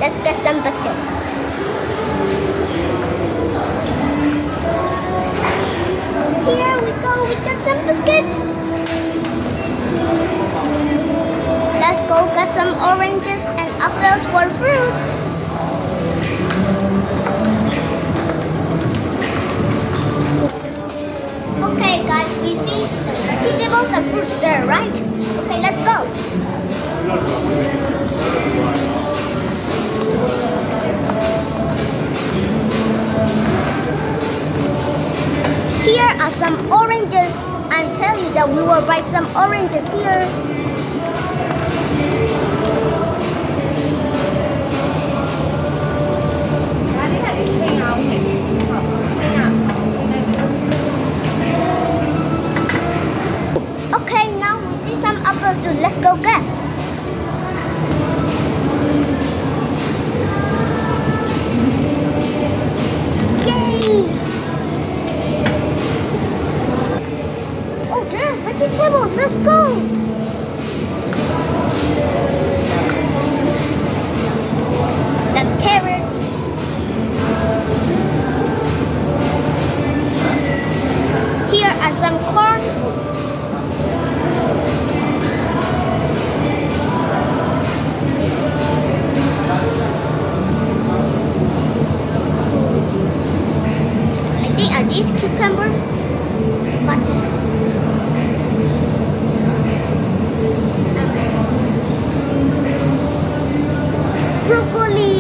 let's get some biscuits. Here we go, we got some biscuits. Let's go get some oranges and apples for fruits. Okay guys, we see the vegetables and fruits there, right? Okay, let's go. Here are some oranges. I tell you that we will buy some oranges here. Okay, now we see some apples too. Let's go get. Yay! Oh, there are vegetables. Let's go. Some carrots. Here are some corns. Are these cucumbers? What? Broccoli.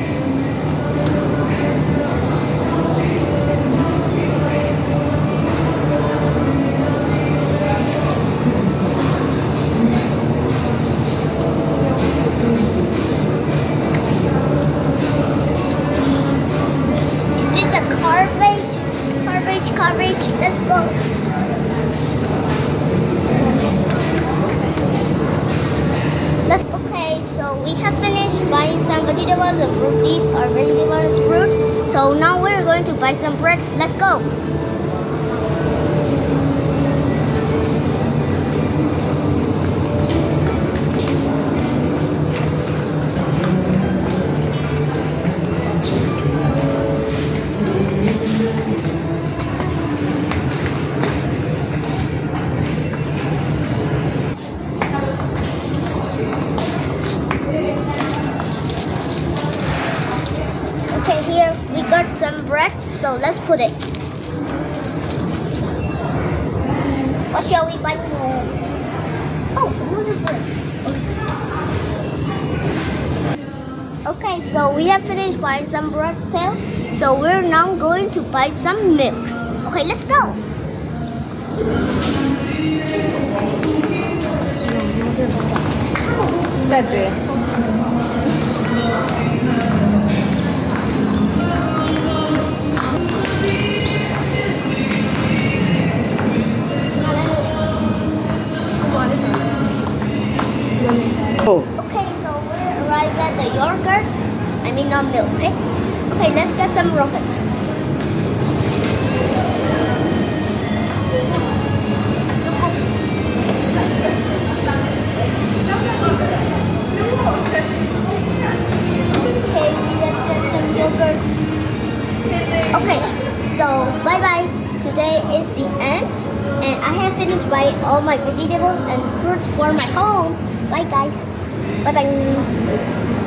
Is this a cabbage? Cabbage, let's go. Okay, so we have finished buying some vegetables and fruit. These are vegetables and fruits. So now we're going to buy some breads. Let's go. Okay, here we got some bread, so let's put it. What shall we buy more? Oh, another bread. Okay, so we have finished buying some bread still. So we're now going to buy some milks. Okay, let's go. That's it. Okay, so we arrived at the yogurts. I mean not milk, okay? Okay, let's get some yogurt. Okay, we have got some yogurts. Okay, so bye-bye. Today is the end. And I have finished buying all my vegetables and fruits for my home. Bye guys. Bye bye.